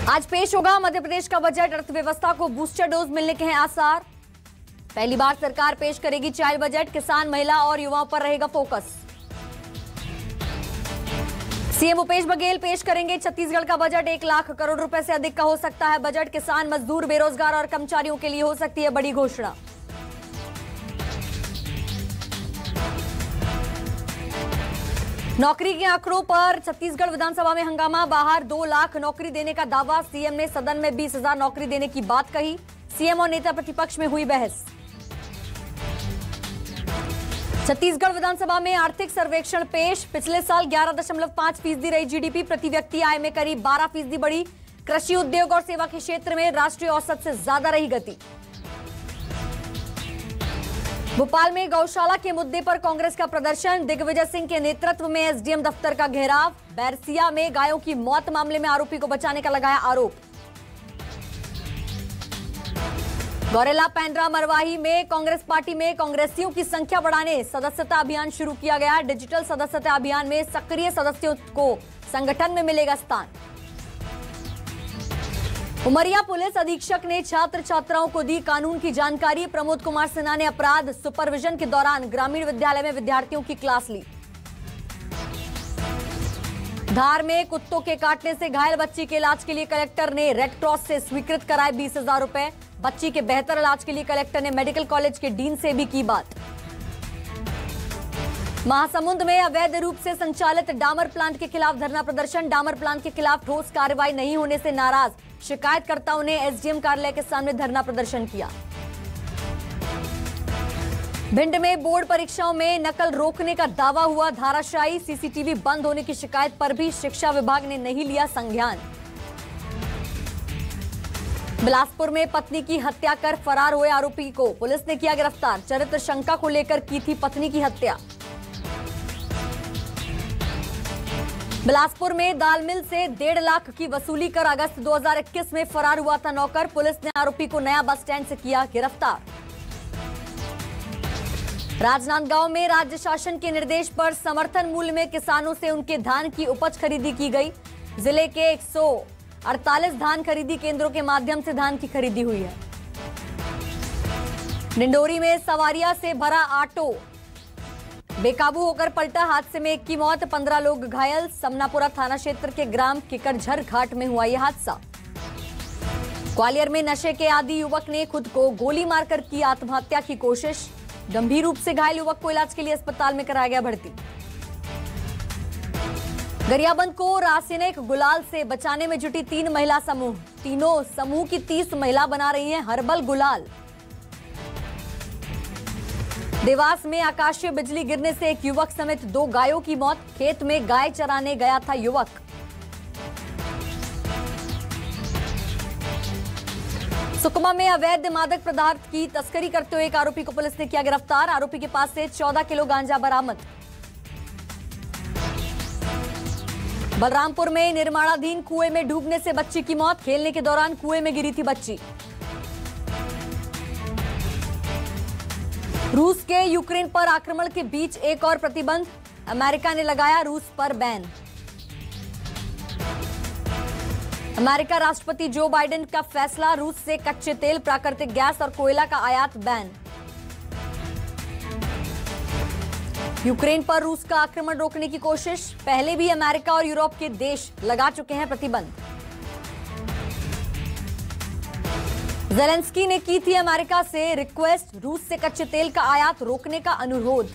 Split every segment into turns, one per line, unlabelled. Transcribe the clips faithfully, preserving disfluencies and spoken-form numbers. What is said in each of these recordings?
आज पेश होगा मध्य प्रदेश का बजट। अर्थव्यवस्था को बूस्टर डोज मिलने के हैं आसार। पहली बार सरकार पेश करेगी चाइल्ड बजट। किसान, महिला और युवाओं पर रहेगा फोकस। सीएम भूपेश बघेल पेश करेंगे छत्तीसगढ़ का बजट। एक लाख करोड़ रुपए से अधिक का हो सकता है बजट। किसान, मजदूर, बेरोजगार और कर्मचारियों के लिए हो सकती है बड़ी घोषणा। नौकरी के आंकड़ों पर छत्तीसगढ़ विधानसभा में हंगामा। बाहर दो लाख नौकरी देने का दावा। सीएम ने सदन में बीस हजार नौकरी देने की बात कही। सीएम और नेता प्रतिपक्ष में हुई बहस। छत्तीसगढ़ विधानसभा में आर्थिक सर्वेक्षण पेश। पिछले साल ग्यारह दशमलव पांच फीसदी रही जीडीपी। प्रति व्यक्ति आय में करीब बारह फीसदी बढ़ी। कृषि, उद्योग और सेवा के क्षेत्र में राष्ट्रीय औसत से ज्यादा रही गति। भोपाल में गौशाला के मुद्दे पर कांग्रेस का प्रदर्शन। दिग्विजय सिंह के नेतृत्व में एसडीएम दफ्तर का घेराव। बैरसिया में गायों की मौत मामले में आरोपी को बचाने का लगाया आरोप। गौरेला, पेंड्रा, मरवाही में कांग्रेस पार्टी में कांग्रेसियों की संख्या बढ़ाने सदस्यता अभियान शुरू किया गया। डिजिटल सदस्यता अभियान में सक्रिय सदस्यों को संगठन में मिलेगा स्थान। उमरिया पुलिस अधीक्षक ने छात्र छात्राओं को दी कानून की जानकारी। प्रमोद कुमार सिन्हा ने अपराध सुपरविजन के दौरान ग्रामीण विद्यालय में विद्यार्थियों की क्लास ली। धार में कुत्तों के काटने से घायल बच्ची के इलाज के लिए कलेक्टर ने रेड क्रॉस से स्वीकृत कराए बीस हजार रुपए। बच्ची के बेहतर इलाज के लिए कलेक्टर ने मेडिकल कॉलेज के डीन से भी की बात। महासमुंद में अवैध रूप से संचालित डामर प्लांट के खिलाफ धरना प्रदर्शन। डामर प्लांट के खिलाफ ठोस कार्रवाई नहीं होने से नाराज शिकायतकर्ताओं ने एसडीएम कार्यालय के सामने धरना प्रदर्शन किया। भिंड में बोर्ड परीक्षाओं में नकल रोकने का दावा हुआ धाराशायी। सीसीटीवी बंद होने की शिकायत पर भी शिक्षा विभाग ने नहीं लिया संज्ञान। बिलासपुर में पत्नी की हत्या कर फरार हुए आरोपी को पुलिस ने किया गिरफ्तार। चरित्र शंका को लेकर की थी पत्नी की हत्या। बिलासपुर में दाल मिल से डेढ़ लाख की वसूली कर अगस्त दो हज़ार इक्कीस में फरार हुआ था नौकर। पुलिस ने आरोपी को नया बस स्टैंड से किया गिरफ्तार। राजनांदगांव में राज्य शासन के निर्देश पर समर्थन मूल्य में किसानों से उनके धान की उपज खरीदी की गई। जिले के एक सौ अड़तालीस धान खरीदी केंद्रों के माध्यम से धान की खरीदी हुई है। डिंडोरी में सवारियां से भरा ऑटो बेकाबू होकर पलटा। हादसे में एक की मौत, पंद्रह लोग घायल। समनापुरा थाना क्षेत्र के ग्राम किकरझर घाट में हुआ यह हादसा। ग्वालियर में नशे के आदी युवक ने खुद को गोली मारकर की आत्महत्या की कोशिश। गंभीर रूप से घायल युवक को इलाज के लिए अस्पताल में कराया गया भर्ती। गरियाबंद को रासायनिक गुलाल से बचाने में जुटी तीन महिला समूह। तीनों समूह की तीस महिला बना रही हैं हर्बल गुलाल। देवास में आकाशीय बिजली गिरने से एक युवक समेत दो गायों की मौत। खेत में गाय चराने गया था युवक। सुकमा में अवैध मादक पदार्थ की तस्करी करते हुए एक आरोपी को पुलिस ने किया गिरफ्तार। आरोपी के पास से चौदह किलो गांजा बरामद। बलरामपुर में निर्माणाधीन कुएं में डूबने से बच्ची की मौत। खेलने के दौरान कुएं में गिरी थी बच्ची। रूस के यूक्रेन पर आक्रमण के बीच एक और प्रतिबंध। अमेरिका ने लगाया रूस पर बैन। अमेरिका राष्ट्रपति जो बाइडेन का फैसला। रूस से कच्चे तेल, प्राकृतिक गैस और कोयला का आयात बैन। यूक्रेन पर रूस का आक्रमण रोकने की कोशिश। पहले भी अमेरिका और यूरोप के देश लगा चुके हैं प्रतिबंध। ज़ेलेंस्की ने की थी अमेरिका से रिक्वेस्ट। रूस से कच्चे तेल का आयात रोकने का अनुरोध।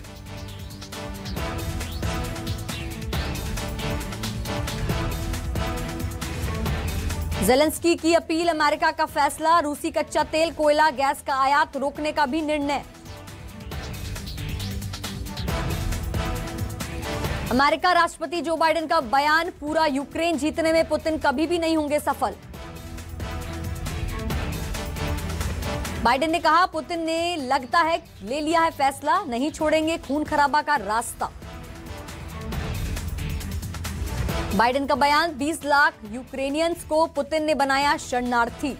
ज़ेलेंस्की की अपील, अमेरिका का फैसला। रूसी कच्चा तेल, कोयला, गैस का आयात रोकने का भी निर्णय। अमेरिका राष्ट्रपति जो बाइडेन का बयान, पूरा यूक्रेन जीतने में पुतिन कभी भी नहीं होंगे सफल। बाइडेन ने कहा पुतिन ने लगता है ले लिया है फैसला, नहीं छोड़ेंगे खून खराबा का रास्ता। बाइडेन का बयान, बीस लाख यूक्रेनियंस को पुतिन ने बनाया शरणार्थी।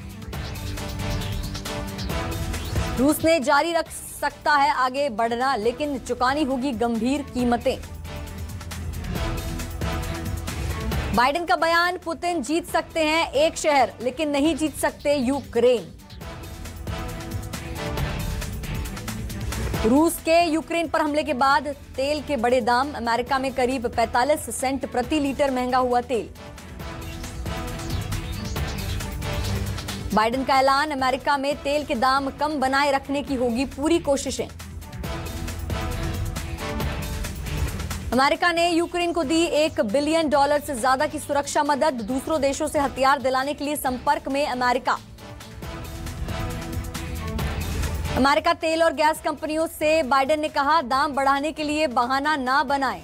रूस ने जारी रख सकता है आगे बढ़ना, लेकिन चुकानी होगी गंभीर कीमतें। बाइडेन का बयान, पुतिन जीत सकते हैं एक शहर लेकिन नहीं जीत सकते यूक्रेन। रूस के यूक्रेन पर हमले के बाद तेल के बड़े दाम, अमेरिका में करीब पैंतालीस सेंट प्रति लीटर महंगा हुआ तेल। बाइडेन का ऐलान, अमेरिका में तेल के दाम कम बनाए रखने की होगी पूरी कोशिशें। अमेरिका ने यूक्रेन को दी एक बिलियन डॉलर से ज्यादा की सुरक्षा मदद, दूसरों देशों से हथियार दिलाने के लिए संपर्क में अमेरिका। अमेरिका तेल और गैस कंपनियों से बाइडेन ने कहा, दाम बढ़ाने के लिए बहाना ना बनाएं।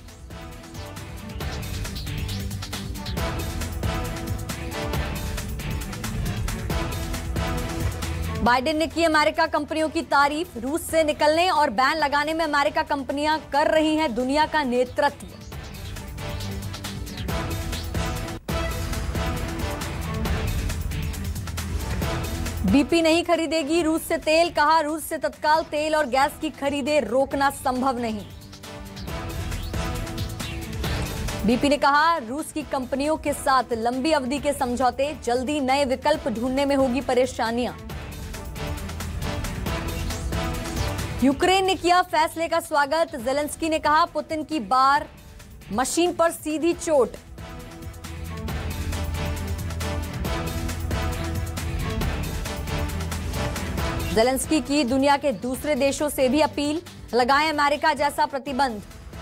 बाइडेन ने की अमेरिका कंपनियों की तारीफ, रूस से निकलने और बैन लगाने में अमेरिका कंपनियां कर रही हैं दुनिया का नेतृत्व। बीपी नहीं खरीदेगी रूस से तेल, कहा रूस से तत्काल तेल और गैस की खरीदें रोकना संभव नहीं। बीपी ने कहा, रूस की कंपनियों के साथ लंबी अवधि के समझौते, जल्दी नए विकल्प ढूंढने में होगी परेशानियां। यूक्रेन ने किया फैसले का स्वागत, ज़ेलेंस्की ने कहा, पुतिन की बार मशीन पर सीधी चोट। ज़ेलेंस्की की दुनिया के दूसरे देशों से भी अपील, लगाएं अमेरिका जैसा प्रतिबंध।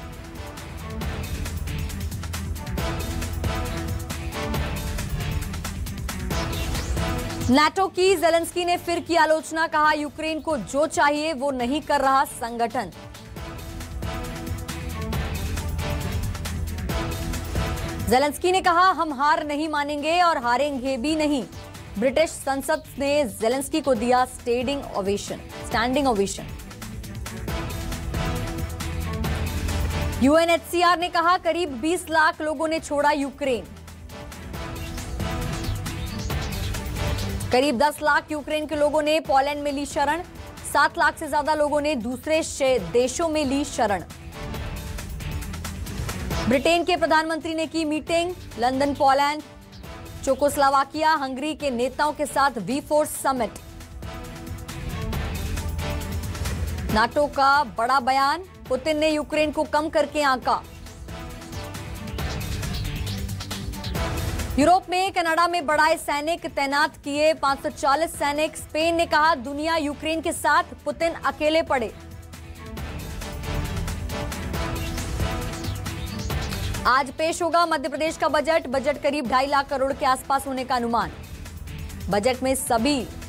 नाटो की ज़ेलेंस्की ने फिर की आलोचना, कहा यूक्रेन को जो चाहिए वो नहीं कर रहा संगठन। ज़ेलेंस्की ने कहा, हम हार नहीं मानेंगे और हारेंगे भी नहीं। ब्रिटिश संसद ने ज़ेलेंस्की को दिया standing ovation standing ovation. UNHCR ने कहा, करीब बीस लाख लोगों ने छोड़ा यूक्रेन। करीब दस लाख यूक्रेन के लोगों ने पोलैंड में ली शरण, सात लाख से ज्यादा लोगों ने दूसरे देशों में ली शरण। ब्रिटेन के प्रधानमंत्री ने की मीटिंग, लंदन, पोलैंड, चेकोस्लोवाकिया, हंगरी के नेताओं के साथ वी फोर समिट। नाटो का बड़ा बयान, पुतिन ने यूक्रेन को कम करके आंका। यूरोप में कनाडा में बढ़ाए सैनिक तैनात किए, पांच सौ चालीस सैनिक। स्पेन ने कहा, दुनिया यूक्रेन के साथ, पुतिन अकेले पड़े। आज पेश होगा मध्य प्रदेश का बजट। बजट करीब ढाई लाख करोड़ के आसपास होने का अनुमान। बजट में सभी